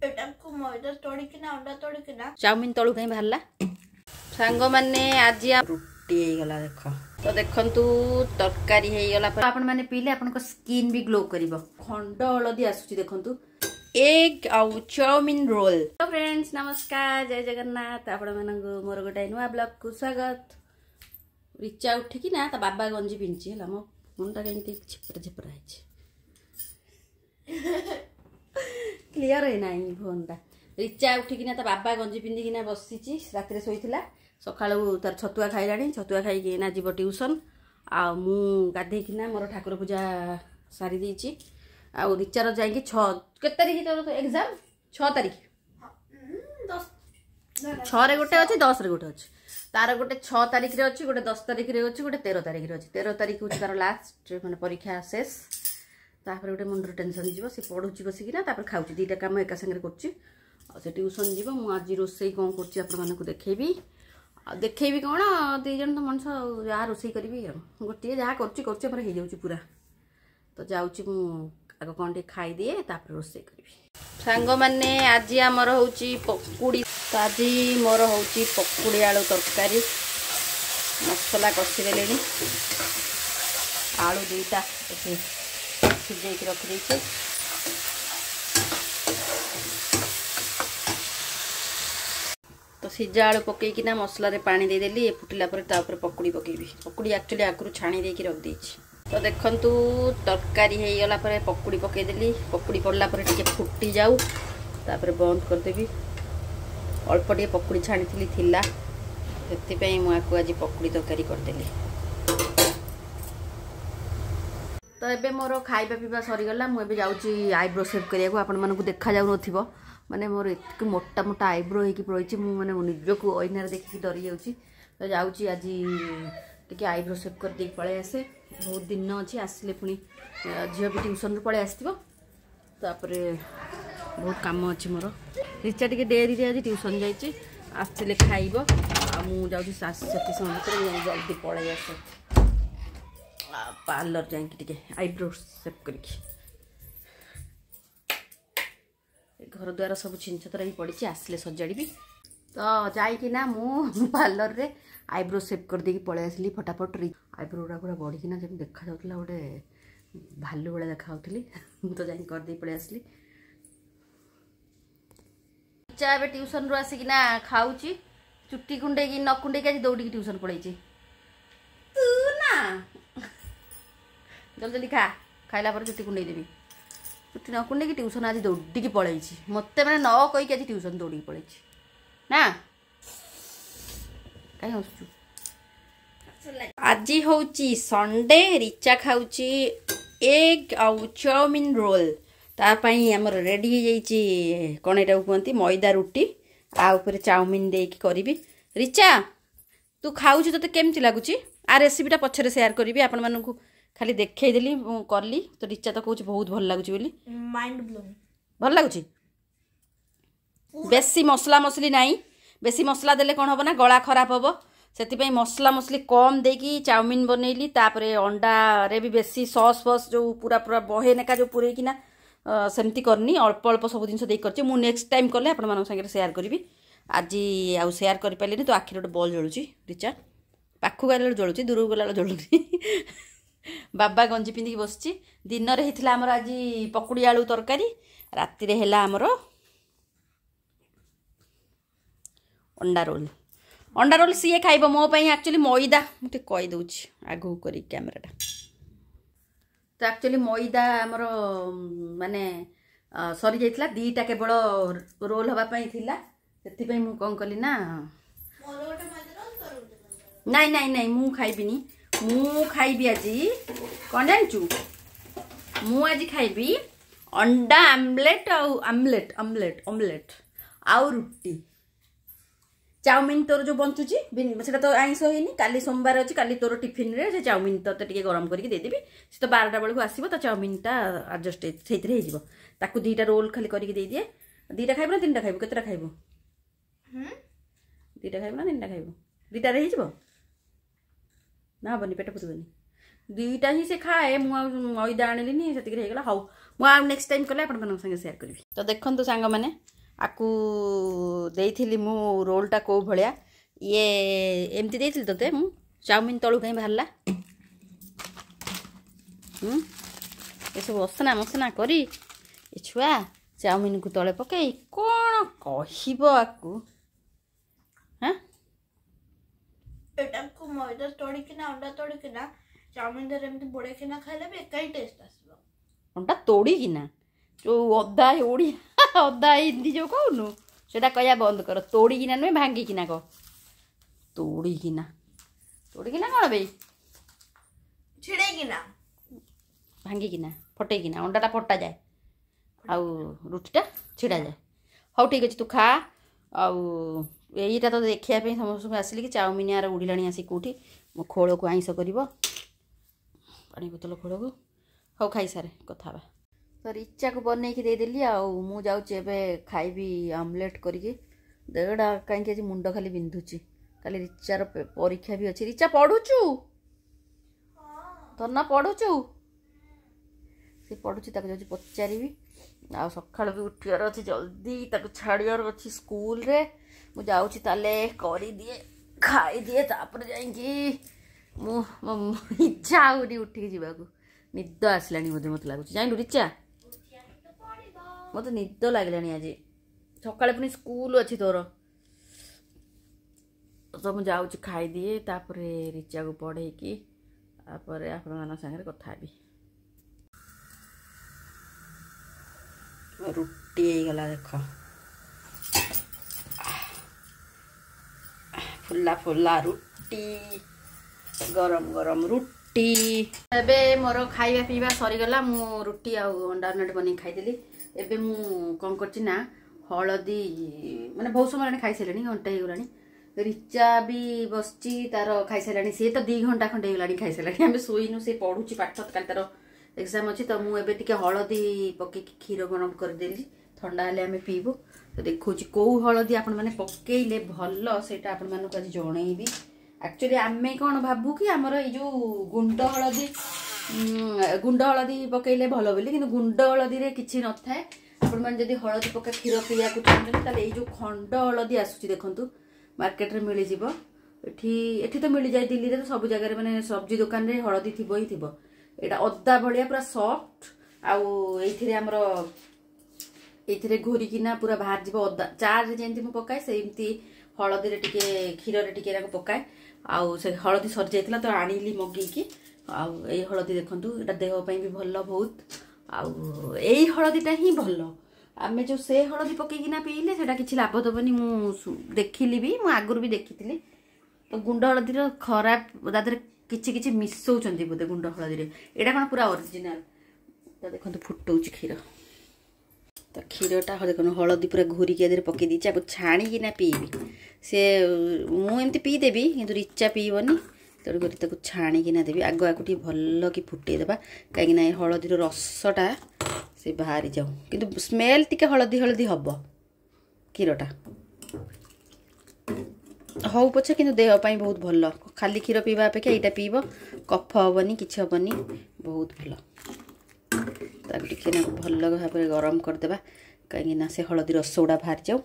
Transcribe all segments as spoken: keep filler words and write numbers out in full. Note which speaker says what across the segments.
Speaker 1: Chowmein तलू कहीं बाहरला सांग मैंने आज रुटी गला देख तो देखंतु तरकारी हे गला पर आपण माने पीले आपण को स्किन भी ग्लो करिवो खंड हलदी आसुची देखंतु एग आउ चाउमिन रोल। तो फ्रेंड्स नमस्कार जय जगन्नाथ आपण मानंगो मोर गोटाय नुआ ब्लॉग को स्वागत। रिचा उठी कि ना ता बाबा गंजी पिंची हला मो मुंडा केंती छिपर छिपर आइछ क्लियर है नाही फोनटा। रिचा उठी कि ना ता बाबा गंजी पिंदी कि ना बसिची रात रे सोईथिला सकाळू तार छतुआ खाइलाणी छतुआ खाई कि ना जीव ट्यूशन आ मु गाधे कि ना मोर ठाकुर पूजा सारी देची आ रिचार जाई कि छ के तारिख तो एग्जाम छ तारिख छ रे गोटे अछि दस रे गोटे अछि तार गोटे छ तारिख रे अछि गोटे दस तारिख रे अछि गोटे तेरह तारिख रे अछि तेरह तारिख होछि तार लास्ट माने परीक्षा शेष तापर गोटे मुंडर टेंशन जीवो से पढुची बसी कि ना तापर खाउची दीटा काम एका संगे करछि आ से ट्यूशन जीवो मु आज रोसई कोन करछि आपण माने को देखेबी आ देखेबी कोन दे जन तो मनस या रोसई करबी गोटे जहा करछि करछि पर हे जाउची पूरा तो जाउची मु आगो कोन टे खाई दिए तापर रोसई करबी। सांग माने आज हमर होउची पकुड़ी तो आज मोर होउची पकुड़ी आलू तरकारी मसला कसी देलेनी आलू दुईटा एठी सिझे के रख देछे तो सिझा आलू पकईकि ना मसला रे पानी दे देली फुटिला पर ता ऊपर पकुड़ी पकेबी पकुड़ी एक्चुअली आगु छाणी दे के रख देछि तो देखंतु तरकारी हे गला पर पकुड़ी पके देली पकुड़ी पड़ला पर टिके फुटी जाऊ तापर बंद कर देबी अल्प टिके पकुड़ी छाणी थिली थिला सेति पई मु आकु आज पकुड़ी तरकारी कर देली। तो एबे मोर खाइबा पीबा सरी गला मु एबे जाउची आईब्रो शेव करिया को आपण मानकु देखा जाउ नथिबो माने मोर एतक मोटा मोटा आईब्रो हे कि पड़ैछि मु माने निजको ओइनार देखि डरी जाउची तो जाउची आज टिके आईब्रो शेव कर दे पळे आसे बहुत दिन अच्छी आसले पुणी झील भी ट्यूशन पलि आसो तापर बहुत कम अच्छी मोर रिचा टे डेरी आज ट्यूशन जाइए आसले खाइब मुझे से समय जल्दी पलि आस पार्लर जाकि आईब्रो सेप कर घर द्वार सब छिंचतरा ही पड़ी आसले सजाड़ी तो जाइकिना मु पार्लर रे आईब्रो सेप कर देकी पळे आसली फटाफट आईब्रो गुड़ा पूरा बढ़िकिना जब देखा जाउतला गोटे भालू वाला देखाउतली तो जाई कर दे पळे आसली। चा बे ट्यूशन रो आसिकिना खाउची चुट्टी कुंडे की न कुंडे के दौड़ी ट्यूशन पळैची तू ना जल्दी जल्दी खा खाइला पर चुट्टी कुंडे देबी चुट्टी न कुंडे की ट्यूशन आज दौड़ी की पळैची मते माने न कहि के आज ट्यूशन दौड़ी पळैची ना कहीं हसुचु आज होची संडे रिचा खाउची एग आउ चाउमिन रोल तापाई हमर रेडी हो जाइची कोन एटा कहंती मैदा रुटी आ ऊपर चाउमिन दे की करबी। रिचा तू खाउची तते केमति लागुची आ रेसिपीटा पछरे शेयर करबी आपण मानकु खाली देखै देली करली तो रिचा तो कहूची बहुत भल लागुची बोली
Speaker 2: माइंड ब्लोइंग
Speaker 1: भल लागुची बेसी मसला मसली नाही बेसी मसला देले कोन होबो ना गला खराब होबो से मसला मसली कम देकी चाउमिन बनैली तापरे अंडा रे भी बेसी सॉस फॉस जो पूरा पूरा बहे नेका जो पूरे किना सेमती करनी अल्प अल्प सब जिन देख कर मु नेक्स्ट टाइम कले आपण मानक संगे शेयर करबी आज आउ शेयर कर पाइलेनी तो आखिर गोटे बॉल जळुची रिचा पाखु गाले जळुची दूर गला जळुची बाबा गंजी पिंदी बसची दिन रे हितला हमर आज पकुड़ी आलू तरकारी राति रे हेला हमर अंडा रोल अंडा रोल सीए खाइब मो पई एक्चुअली मैदा मुझे कही दूची आगू करी कैमराटा तो एक्चुअली मैदा आमर माने सरी जाइतला दीटा केवल रोल हवा पई थिला सेति पई मु कोन कली ना नहीं नहीं नहीं मु खाइबिनी मु खाइबी आज कोन जानचू मु आज खाइबी अंडा आमलेट और आमलेट आमलेट ऑमलेट आउ रुटी चाउमिन तोर जो बंचुची से तो आईस होनी काली सोमवार अच्छी काली तोर टिफिन रे से चाउमिन तो टे गरम करके देदेवी से तो बारटा बेलू आसो तो चाउमिनटा आडजस्ट से ताकू दीटा रोल खाली करके दे दिए दीटा खाइब ना तीन टा खाइब केतटा खाइब दीटा खाइब ना तीन टा खाइब दीटा रे हिजबो ना बनी पेट पुरबनी दुईटा ही से खाए मैदा आनिलिनी से हाउ मुझे नेक्स्ट टाइम कले आपण संगे शेयर करी तो देखो सांग मैंने आकु देइथिली मु रोलटा को भलिया ये एमती देइथिली तते मु चाउमिन तळु कहीं बाहरला हम्म ये सब असना मसना करी ए छुआ चाउमिन को तले पकई कोन कहिबो आकु हां
Speaker 2: एटा को मैदा तोड़ी कि ना अंडा तोड़ी कि ना चाउमिन दे एमती बोड़े कि ना खाइले भी एकाई टेस्ट आसबो
Speaker 1: अंडा तोड़ी कि ना जो अदा ओड़ी अदा हिंदी जो कहनु सेटा कहया बंद कर तोड़ी कि ना नुहे भांगी कि ना कह तोड़ी कि ना तोड़ी कि ना कोन बे
Speaker 2: छिड़े कि ना
Speaker 1: भांगी कि ना फटे कि ना अंडाटा फटा जाए आउ रुटीटा छिड़ा जाए हौ ठीक अछि तू खा आउ एटा तो देखिया पे समस्त आसिली कि चाउमिन यार उड़िलाणी आसी कोठी मो खोल को आइंस करिवो पानी बोतल खोल को हौ खाई सारे कथा बा तो रिचा को बनै कि दे देली आउ मु जाउ एबे खाइबी ऑमलेट करके देड़ा काई के मुंड खाली बिंधुची काली रिचार परीक्षा भी अछि रिचा पढुचु तो ना पढुचु से पढुची ताको जाउ पचारिबी आ सकाळ भी उठियार अछि जल्दी ताको छाड़ियार अछि स्कूल रे मु जाउची ताले करी दिए खाई दिए तापर जाइकी मु इच्छा आउनी उठी जीवा को निद आसलानी मते मत लागुची जाइलु रिचा मते निद लागलानी आज सकाळ पुनी स्कूल अछि तोर तो मु जाउची खाई दिए तापर रिचा को पढे की तापर आपन माना संगे कथा भी रुटी गला देख फुला फुला रुटी गरम गरम रुटी एबे मोर खाइबा पीवा सरी गला मु रुटी आ अंडा ऑमलेट बनी खाइदेली एबे मु कोन करछि ना हळदी माने बहुत समय खाइ सेलनी घंटा हे गलानी रिचा भी बसची तार खाइ सेलनी से तो दो घंटा खंडे हे गलानी खाइ सेलनी हम सोइनु से पढुची पाठ काल तार एग्जाम अच्छी तो मुझे टे हलदी पकई क्षीर गरम कर देली ठंडा हेले आम पीबू तो देखो कौ हलदी आपण मैंने पकईले भल से आपण मानक आज जनईबी एक्चुअली आम कौन भावु कि आमर यो गुंड हलदी गुंड हलदी पकईले भल बोली कि गुंड हलदी किसी न था आपण मैंने जब हलदी पका क्षीर पीया चाहिए जो खंड हलदी आसूँ देखु मार्केट में मिल जाए तो मिल जाए दिल्ली में सब जगह मैंने सब्जी दुकान में हलदी थी ही थी एटा अदा भलिया पूरा सॉफ्ट आउ एथिरे हमर एथिरे घोरी किना पूरा बाहर जीव अदा चार रे जेंति मु पकाय सेमती हळदी रे टिके खीर रे टिके राको पकाय आउ से हळदी सर जायतला तो आनिली मगी की आउ एई हळदी देखंतु एटा देह पई भी भल्लो बहुत आउ एई हळदीटा ही भल्लो आमे जो से हळदी पके किना पीले सेटा किछि लाभ दबनी मु देखिली भी मु आगुर भी देखितिली तो गुंड हळदी रो खराब दादरे किछि किछि मिसौचंती बोधे गुंड हळदी रे एटा कोन पूरा ओरिजिनल तो देखंतु फुटौची खीर तो क्षीरटा देखो हलदी पूरा घोरी के पकई दी छाणी कि पीबी से मु एमती पी देवी कि रिचा पीबनी तेणुक छाणी कि देवी आग आग भल कि फुटेदेबा कहीं हलदी रसटा से बाहरी जाऊ कि स्मेल टिके हलदी हलदी हम क्षीरटा हौ पछे कि देह पाई बहुत भल खाली क्षीर पीवा अपेक्षा यहाँ पीब कफ हेनी कि हेनी बहुत भल टे भल भाव में गरम करदेबा कहीं से हलदी रस गुड़ा बाहर जाऊ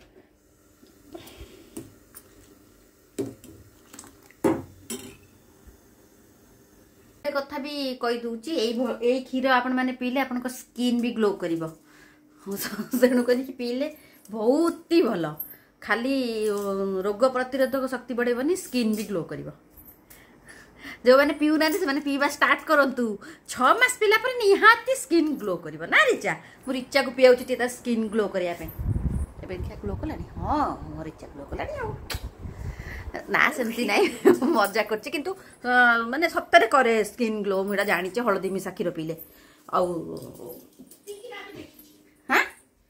Speaker 1: कथा भी कही दूची यही क्षीर आपण मैंने पीले आपण स्किन भी ग्लो कर तेणुक पीले बहुत ही भल खाली रोग प्रतिरोधक शक्ति बढ़ेबनी स्किन भी ग्लो कर जो मैंने पीऊना से पीवा स्टार्ट करंतु छह मास पीला पर निहाती स्किन ग्लो करिवो ना रिचा मु रिचा को पियाउची ते स्किन ग्लो करिया पे एबे क्या ग्लो कलानी हां मो रिचा ग्लो कलानी आ ना सेमती नाही मजा करची किंतु माने सप्ताहे करे स्किन ग्लो मुडा जानि छ हळदी मिसा खीर पीले आ हां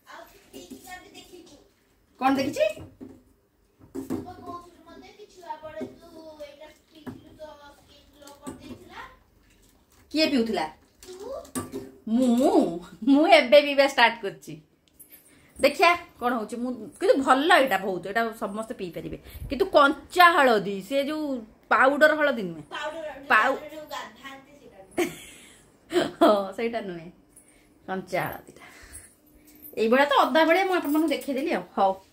Speaker 1: कोन देखिची किए पीउथला मु मु एबे पीवा स्टार्ट करची देखिया कौन हो कि भल एटा बहुत एटा समस्त पी पारे किंतु कंचा हलदी से जो पाउडर हलदी नुहे हाँ सेटा नुहे कंचा हलदीटा এইଭଳିଆ ତ ଅଧା ଭଳିଆ ମୁଁ ଆପଣମାନଙ୍କୁ ଦେଖେଇଦେଲି ଆଉ। ହଉ।